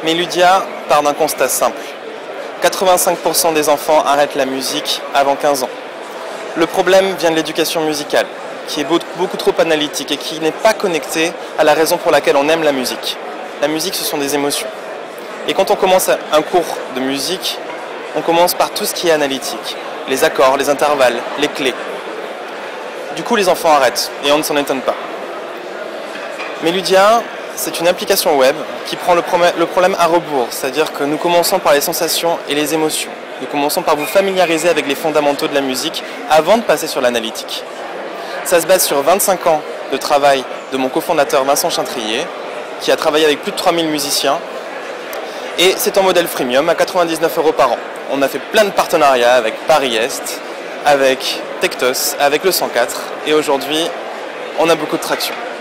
Mais Ludia part d'un constat simple. 85% des enfants arrêtent la musique avant 15 ans. Le problème vient de l'éducation musicale, qui est beaucoup trop analytique et qui n'est pas connectée à la raison pour laquelle on aime la musique. La musique, ce sont des émotions. Et quand on commence un cours de musique, on commence par tout ce qui est analytique. Les accords, les intervalles, les clés. Du coup, les enfants arrêtent, et on ne s'en étonne pas. Mais Ludia, c'est une application web qui prend le problème à rebours, c'est-à-dire que nous commençons par les sensations et les émotions. Nous commençons par vous familiariser avec les fondamentaux de la musique avant de passer sur l'analytique. Ça se base sur 25 ans de travail de mon cofondateur Vincent Chintrier, qui a travaillé avec plus de 3000 musiciens, et c'est en modèle freemium à 99 € par an. On a fait plein de partenariats avec Paris-Est, avec Tectos, avec le 104, et aujourd'hui, on a beaucoup de traction.